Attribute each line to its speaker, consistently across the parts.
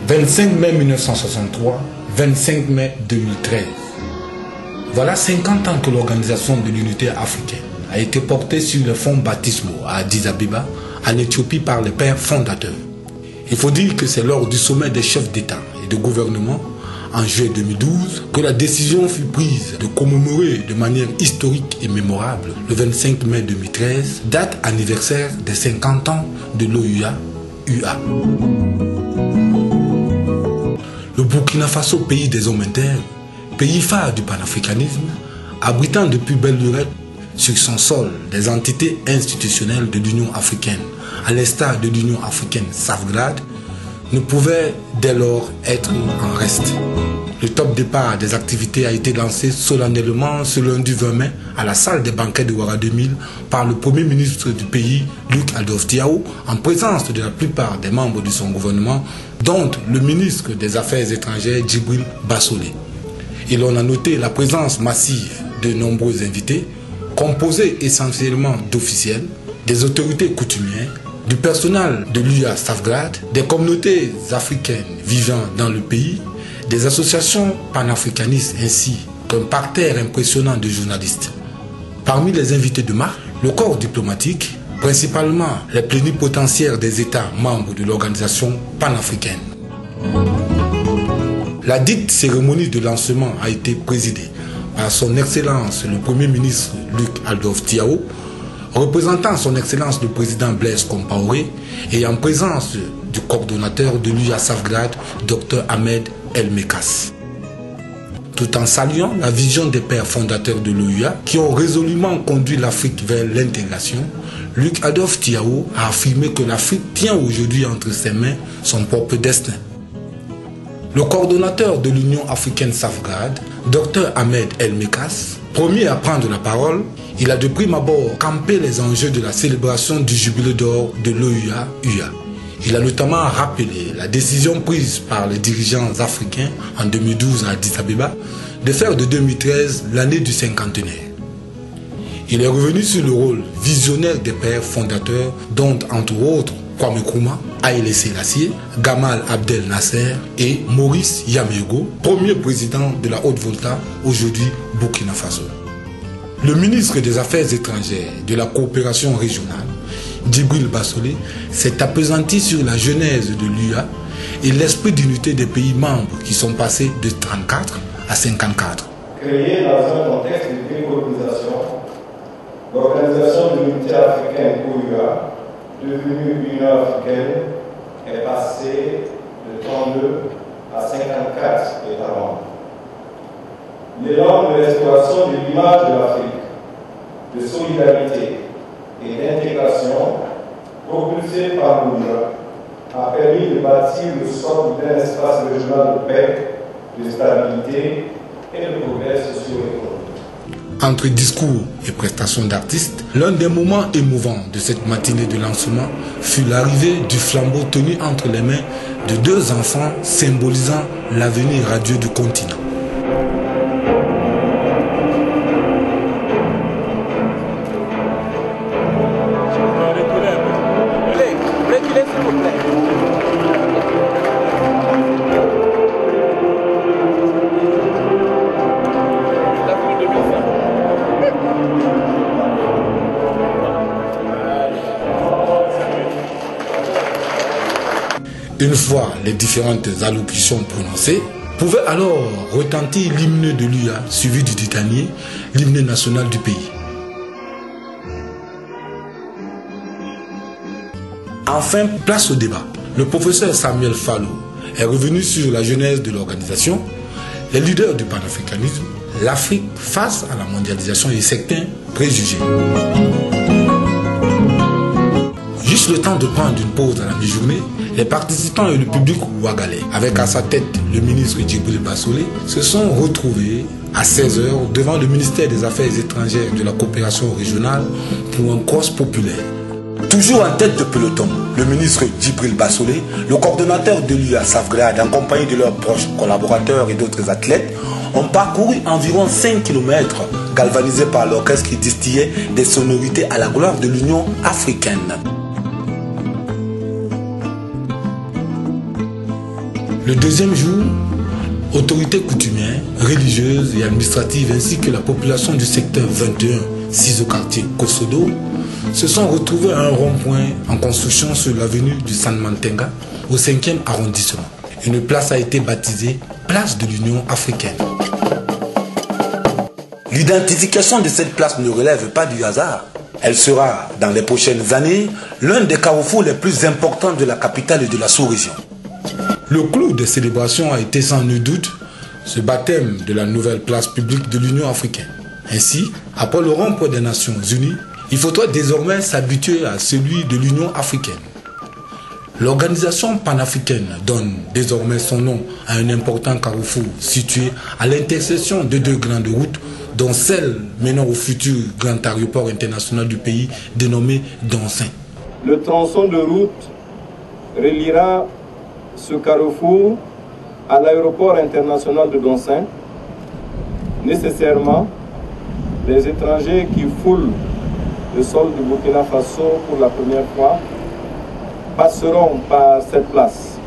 Speaker 1: 25 mai 1963, 25 mai 2013. Voilà 50 ans que l'Organisation de l'Unité africaine a été portée sur le fonds baptismaux à Addis Abeba, en Éthiopie, par les pères fondateurs. Il faut dire que c'est lors du sommet des chefs d'État et de gouvernement, en juillet 2012, que la décision fut prise de commémorer de manière historique et mémorable le 25 mai 2013, date anniversaire des 50 ans de l'OUA-UA. Le Burkina Faso, pays des hommes intègres, pays phare du panafricanisme, abritant depuis belle lurette sur son sol des entités institutionnelles de l'Union africaine, à l'instar de l'Union africaine Safgrad, ne pouvait dès lors être en reste. Le top départ des activités a été lancé solennellement ce lundi 20 mai à la salle des banquets de Ouara 2000 par le Premier ministre du pays, Luc Adolphe Thiaw, en présence de la plupart des membres de son gouvernement, dont le ministre des Affaires étrangères, Djibril Bassolé. Et l'on a noté la présence massive de nombreux invités, composés essentiellement d'officiels, des autorités coutumières, du personnel de l'UA Safgrad, des communautés africaines vivant dans le pays, des associations panafricanistes ainsi qu'un parterre impressionnant de journalistes. Parmi les invités de marque, le corps diplomatique, principalement les plénipotentiaires des États membres de l'organisation panafricaine. La dite cérémonie de lancement a été présidée par son Excellence le Premier ministre Luc Adolphe Thiaw, représentant son Excellence le Président Blaise Compaoré et en présence du coordonnateur de l'UA Safgrad, Dr Ahmed El Mekas. Tout en saluant la vision des pères fondateurs de l'OUA qui ont résolument conduit l'Afrique vers l'intégration, Luc Adolphe Thiaw a affirmé que l'Afrique tient aujourd'hui entre ses mains son propre destin. Le coordonnateur de l'Union africaine Safgrad, Dr Ahmed El Mekas, premier à prendre la parole, il a de prime abord campé les enjeux de la célébration du jubilé d'or de l'OUA-UA. Il a notamment rappelé la décision prise par les dirigeants africains en 2012 à Addis Abeba de faire de 2013 l'année du cinquantenaire. Il est revenu sur le rôle visionnaire des pères fondateurs dont, entre autres, Kwame Nkrumah, Haïlé Sélassié, Gamal Abdel Nasser et Maurice Yamégo, premier président de la Haute-Volta, aujourd'hui Burkina Faso. Le ministre des Affaires étrangères de la coopération régionale, Djibril Bassolé, s'est appesanti sur la genèse de l'UA et l'esprit d'unité des pays membres qui sont passés de 34 à 54.
Speaker 2: Créé dans un contexte de décolonisation, l'Organisation de l'Unité africaine OUA, devenue Union africaine, est passée de 32 à 54 États membres. L'élan de l'exploration de l'image de l'Afrique, de solidarité et d'intégration, propulsé par l'OUA, a permis de bâtir le socle d'un espace régional de paix, de stabilité et de progrès socio-économique.
Speaker 1: Entre discours et prestations d'artistes, l'un des moments émouvants de cette matinée de lancement fut l'arrivée du flambeau tenu entre les mains de deux enfants symbolisant l'avenir radieux du continent. Une fois les différentes allocutions prononcées, pouvait alors retentir l'hymne de l'UA, suivi du titanier, l'hymne national du pays. Enfin, place au débat. Le professeur Samuel Fallo est revenu sur la genèse de l'organisation, les leaders du panafricanisme, l'Afrique face à la mondialisation et certains préjugés. Juste le temps de prendre une pause à la mi-journée, les participants et le public ouagalais, avec à sa tête le ministre Djibril Bassolé, se sont retrouvés à 16 h devant le ministère des Affaires étrangères et de la coopération régionale pour un cross populaire. Toujours en tête de peloton, le ministre Djibril Bassolé, le coordonnateur de l'UA Safgrad, en compagnie de leurs proches collaborateurs et d'autres athlètes, ont parcouru environ 5 km, galvanisés par l'orchestre qui distillait des sonorités à la gloire de l'Union africaine. Le deuxième jour, autorités coutumières, religieuses et administratives ainsi que la population du secteur 21, 6 au quartier Kosodo, se sont retrouvés à un rond-point en construction sur l'avenue du San Mantenga au 5e arrondissement. Une place a été baptisée Place de l'Union africaine. L'identification de cette place ne relève pas du hasard. Elle sera, dans les prochaines années, l'un des carrefours les plus importants de la capitale et de la sous-région. Le clou des célébrations a été sans nul doute ce baptême de la nouvelle place publique de l'Union africaine. Ainsi, après le rond-point des Nations Unies, il faudra désormais s'habituer à celui de l'Union africaine. L'organisation panafricaine donne désormais son nom à un important carrefour situé à l'intersection de deux grandes routes, dont celle menant au futur grand aéroport international du pays dénommé Donsin.
Speaker 2: Le tronçon de route reliera ce carrefour à l'aéroport international de Donsin. Nécessairement, les étrangers qui foulent le sol du Burkina Faso pour la première fois passeront par cette place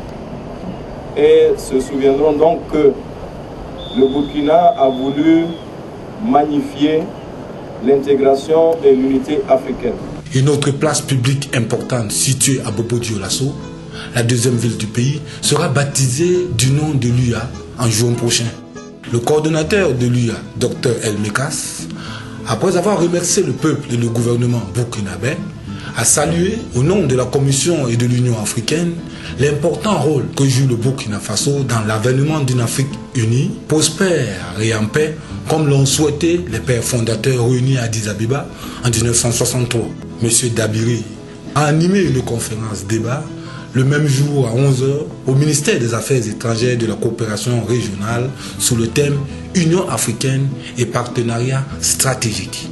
Speaker 2: et se souviendront donc que le Burkina a voulu magnifier l'intégration et l'unité africaine.
Speaker 1: Une autre place publique importante située à Bobo-Dioulasso, la deuxième ville du pays, sera baptisée du nom de l'UA en juin prochain. Le coordonnateur de l'UA, Dr El Mekas, après avoir remercié le peuple et le gouvernement burkinabé, a salué au nom de la Commission et de l'Union africaine l'important rôle que joue le Burkina Faso dans l'avènement d'une Afrique unie, prospère et en paix, comme l'ont souhaité les pères fondateurs réunis à Addis Abeba en 1963. M. Dabiri a animé une conférence débat le même jour à 11 h au ministère des Affaires étrangères et de la coopération régionale sous le thème Union africaine et partenariat stratégique.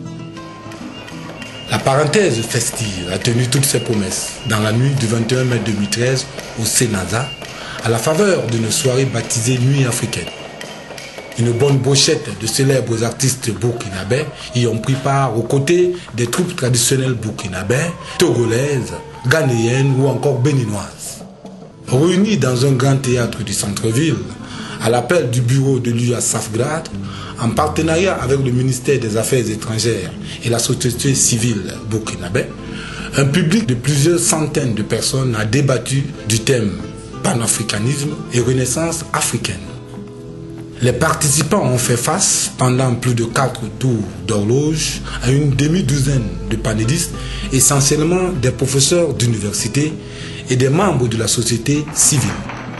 Speaker 1: La parenthèse festive a tenu toutes ses promesses dans la nuit du 21 mai 2013 au Sénaza, à la faveur d'une soirée baptisée Nuit africaine. Une bonne brochette de célèbres artistes burkinabés y ont pris part aux côtés des troupes traditionnelles burkinabées, togolaises, ghanéennes ou encore béninoises. Réunis dans un grand théâtre du centre-ville, à l'appel du bureau de l'UA Safgrad, en partenariat avec le ministère des Affaires étrangères et la société civile burkinabé, un public de plusieurs centaines de personnes a débattu du thème panafricanisme et renaissance africaine. Les participants ont fait face pendant plus de 4 tours d'horloge à une demi-douzaine de panélistes, essentiellement des professeurs d'université et des membres de la société civile.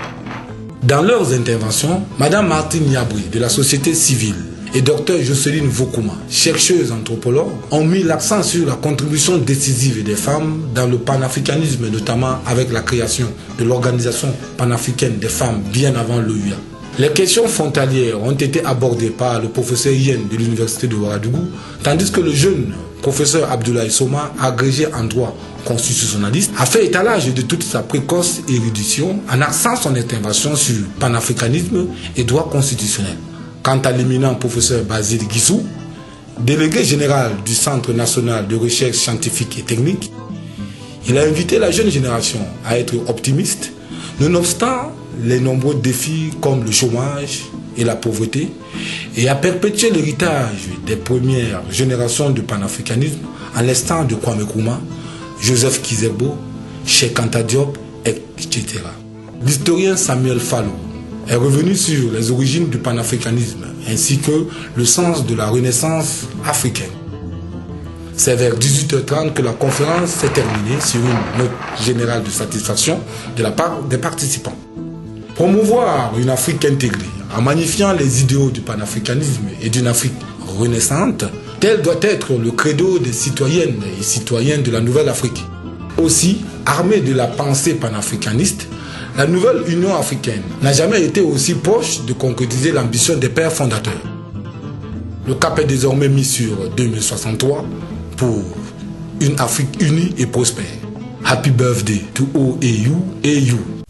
Speaker 1: Dans leurs interventions, Mme Martine Yabri de la société civile et Dr Jocelyne Vokuma, chercheuse anthropologue, ont mis l'accent sur la contribution décisive des femmes dans le panafricanisme, notamment avec la création de l'Organisation panafricaine des femmes bien avant l'OUA. Les questions frontalières ont été abordées par le professeur Yen de l'université de Ouagadougou, tandis que le jeune professeur Abdoulaye Soma, agrégé en droit constitutionnaliste, a fait étalage de toute sa précoce érudition en axant son intervention sur le panafricanisme et droit constitutionnel. Quant à l'éminent professeur Basile Guissou, délégué général du Centre national de recherche scientifique et technique, il a invité la jeune génération à être optimiste, nonobstant les nombreux défis comme le chômage et la pauvreté, et à perpétuer l'héritage des premières générations de panafricanisme en l'instant de Kwame Nkrumah, Joseph Kizerbo, Cheikh Anta Diop, etc. L'historien Samuel Fallo est revenu sur les origines du panafricanisme ainsi que le sens de la renaissance africaine. C'est vers 18h30 que la conférence s'est terminée sur une note générale de satisfaction de la part des participants. Promouvoir une Afrique intégrée en magnifiant les idéaux du panafricanisme et d'une Afrique renaissante, tel doit être le credo des citoyennes et citoyens de la nouvelle Afrique. Aussi, armée de la pensée panafricaniste, la nouvelle Union africaine n'a jamais été aussi proche de concrétiser l'ambition des pères fondateurs. Le cap est désormais mis sur 2063 pour une Afrique unie et prospère. Happy birthday to OAU.